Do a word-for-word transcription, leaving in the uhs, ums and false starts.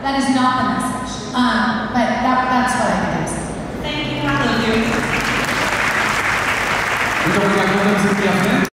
That is not the message. Um, but that, that's what I think I'm saying. Thank you, I love you. Muito obrigado, vamos aqui à frente.